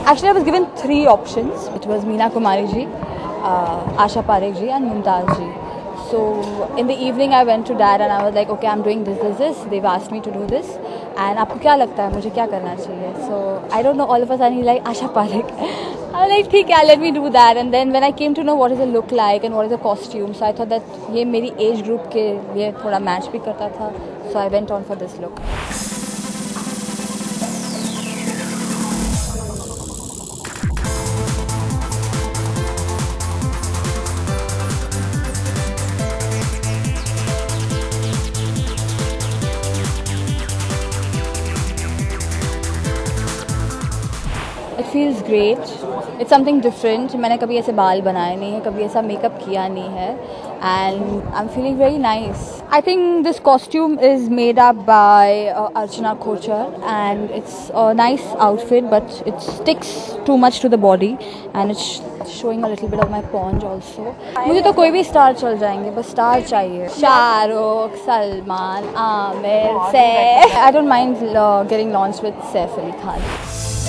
Actually, I was given 3 options. It was Meena Kumari ji, Asha Parekh ji and Mumtaz ji. So in the evening I went to dad and I was like, okay, I'm doing this. They've asked me to do this. And आपको क्या लगता है मुझे क्या करना चाहिए? So I don't know, all of a sudden he like Asha Parekh. I was like, ठीक है, let me do that. And then when I came to know what does it look like and what is the costume, so I thought that ये मेरी age group के लिए थोड़ा match भी करता था. So I went on for this look. It feels great. It's something different. मैंने कभी ऐसे बाल बनाए नहीं है, कभी ऐसा मेकअप किया नहीं है, and I'm feeling very nice. I think this costume is made up by Archana Kochar, and it's a nice outfit, but it sticks too much to the body, and it's showing a little bit of my paunch also. मुझे तो कोई भी star चल जाएंगे, बस star चाहिए. Shahrukh, Salman, Aamir, Saif. I don't mind getting launched with Saif Ali Khan.